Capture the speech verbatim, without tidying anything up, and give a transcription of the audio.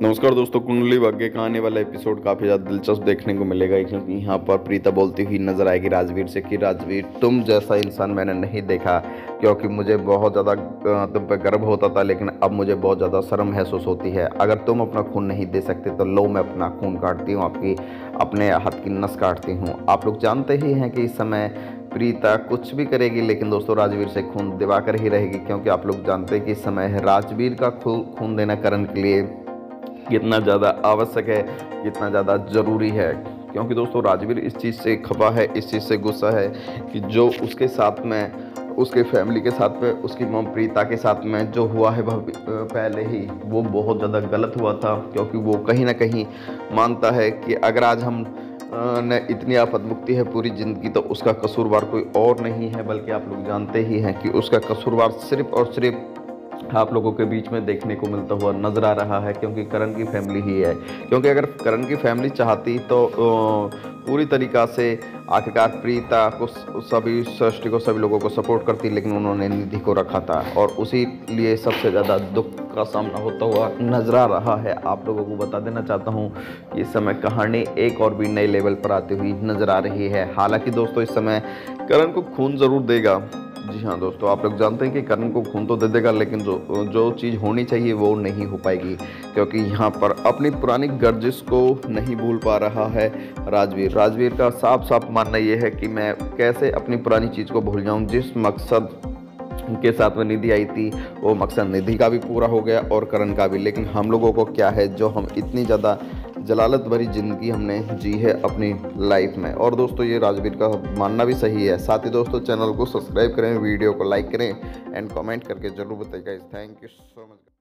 नमस्कार दोस्तों, कुंडली भाग्य का आने वाला एपिसोड काफ़ी ज़्यादा दिलचस्प देखने को मिलेगा, क्योंकि यहाँ पर प्रीता बोलती हुई नजर आएगी राजवीर से कि राजवीर, तुम जैसा इंसान मैंने नहीं देखा, क्योंकि मुझे बहुत ज़्यादा तुम पे गर्व होता था, लेकिन अब मुझे बहुत ज़्यादा शर्म महसूस होती है। अगर तुम अपना खून नहीं दे सकते तो लो, मैं अपना खून काटती हूँ, आपकी अपने हाथ की नस काटती हूँ। आप लोग जानते ही हैं कि इस समय प्रीता कुछ भी करेगी, लेकिन दोस्तों राजवीर से खून दिवाकर ही रहेगी, क्योंकि आप लोग जानते हैं कि इस समय राजवीर का खून देना करण के लिए कितना ज़्यादा आवश्यक है, कितना ज़्यादा ज़रूरी है। क्योंकि दोस्तों राजवीर इस चीज़ से खफा है, इस चीज़ से गुस्सा है कि जो उसके साथ में, उसके फैमिली के साथ में, उसकी मम प्रीता के साथ में जो हुआ है पहले ही, वो बहुत ज़्यादा गलत हुआ था। क्योंकि वो कहीं ना कहीं मानता है कि अगर आज हम ने इतनी आफत मुक्ति है पूरी ज़िंदगी, तो उसका कसूरवार कोई और नहीं है, बल्कि आप लोग जानते ही हैं कि उसका कसूरवार सिर्फ और सिर्फ आप लोगों के बीच में देखने को मिलता हुआ नजर आ रहा है, क्योंकि करण की फैमिली ही है। क्योंकि अगर करण की फैमिली चाहती तो पूरी तरीक़ा से आखिरकार प्रीता को, सभी सृष्टि को, सभी लोगों को सपोर्ट करती, लेकिन उन्होंने निधि को रखा था, और उसी लिए सबसे ज़्यादा दुख का सामना होता हुआ नजर आ रहा है। आप लोगों को बता देना चाहता हूँ कि इस समय कहानी एक और भी नए लेवल पर आती हुई नजर आ रही है। हालांकि दोस्तों इस समय करण को खून ज़रूर देगा। जी हाँ दोस्तों, आप लोग जानते हैं कि करण को खून तो दे देगा, लेकिन जो जो चीज़ होनी चाहिए वो नहीं हो पाएगी, क्योंकि यहाँ पर अपनी पुरानी गर्जिश को नहीं भूल पा रहा है राजवीर। राजवीर का साफ साफ मानना ये है कि मैं कैसे अपनी पुरानी चीज़ को भूल जाऊँ। जिस मकसद के साथ में निधि आई थी, वो मकसद निधि का भी पूरा हो गया और करण का भी, लेकिन हम लोगों को क्या है, जो हम इतनी ज़्यादा जलालत भरी ज़िंदगी हमने जी है अपनी लाइफ में। और दोस्तों ये राजवीर का मानना भी सही है। साथ ही दोस्तों चैनल को सब्सक्राइब करें, वीडियो को लाइक करें एंड कमेंट करके ज़रूर बताइएगा। Thank you so much.